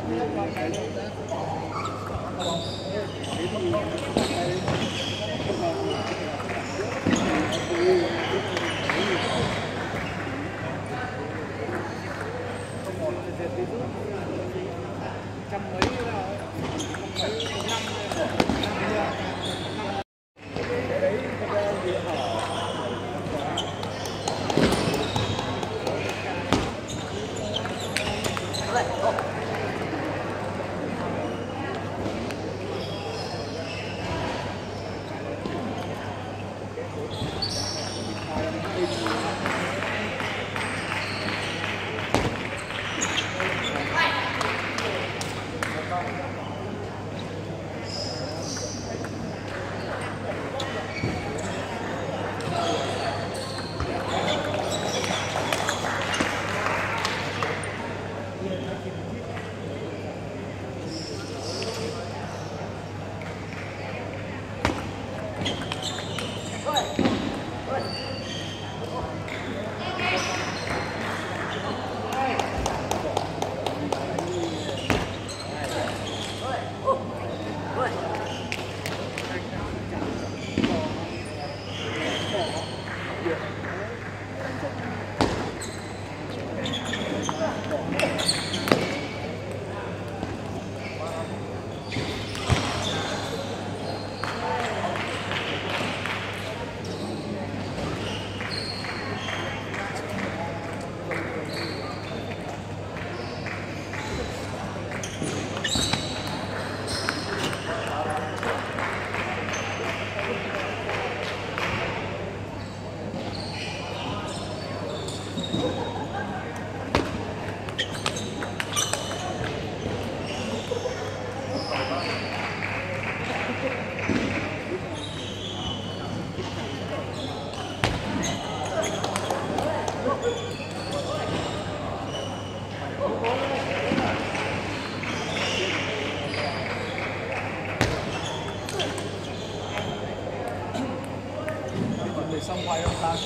xong hoài không ta?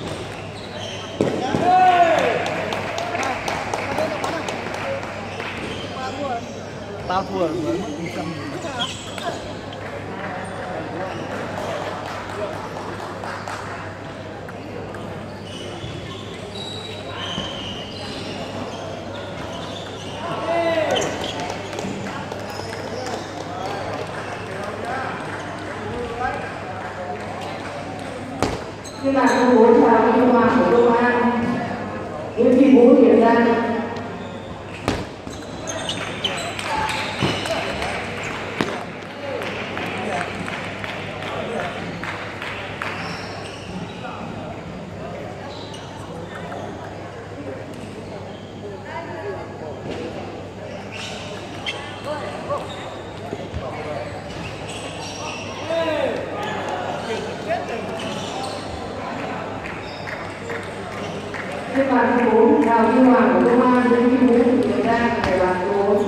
Tao thua với mất 100.000. Các bạn công bố chào Huy Hoàng của Công an, Nguyễn Thị Vũ Tiền Giang. Các bạn công bố chào Huy Hoàng của Công an, Nguyễn Thị Vũ Tiền Giang, để bạn công bố.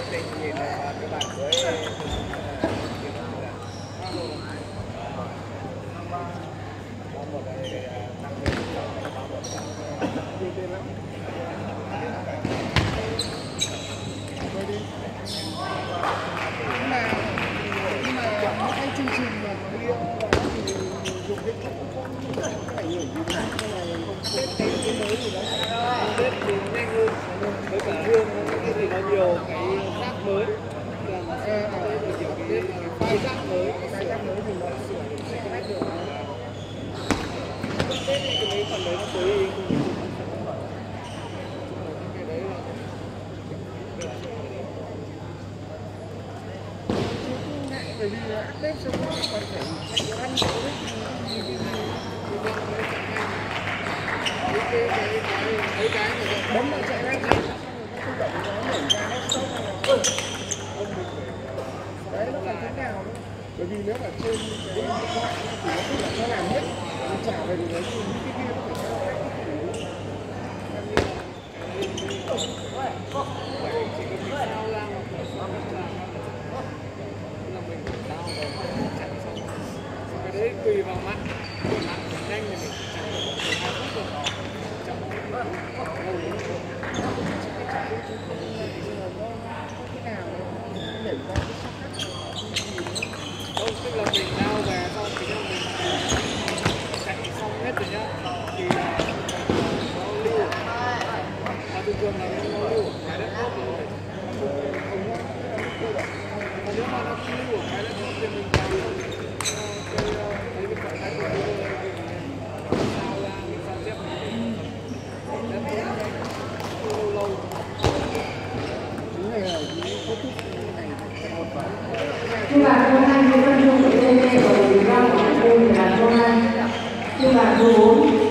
Bởi vì nếu mà trên cái nó làm hết trả về thì nó cái kia nó phải cái đấy tùy vào mặn nhanh thì mình chạy 2 phút rồi tức là mình lao về xong thì mình chạy xong hết rồi nhá thì nó lưu và thường thường là nó lưu cái đất tốt rồi và nếu mà nó không lưu cái đất tốt thì mình vào cái thấy mình phải thay đổi mình sao ra mình sao xếp đất tốt lâu lâu cái này là cái kết thúc này một vài Sư bà số 2 Nguyễn Văn Trung của TT và Ủy ban của Trung là số 2. Sư bà số 4.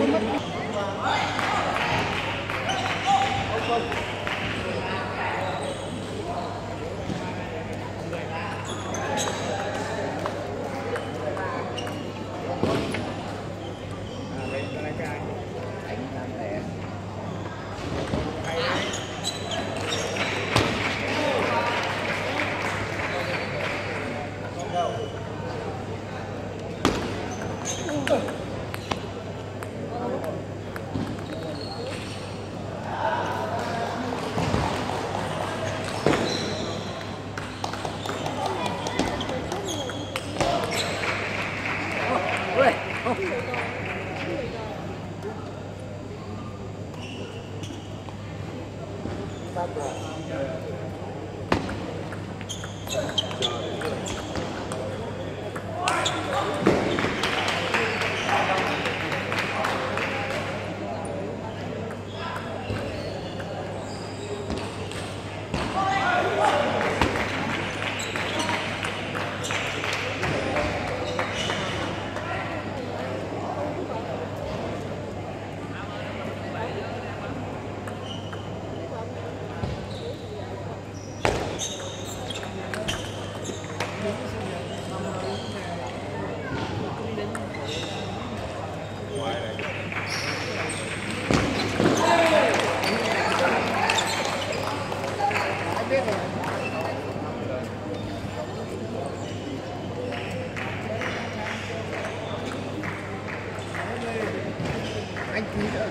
anh ký nữa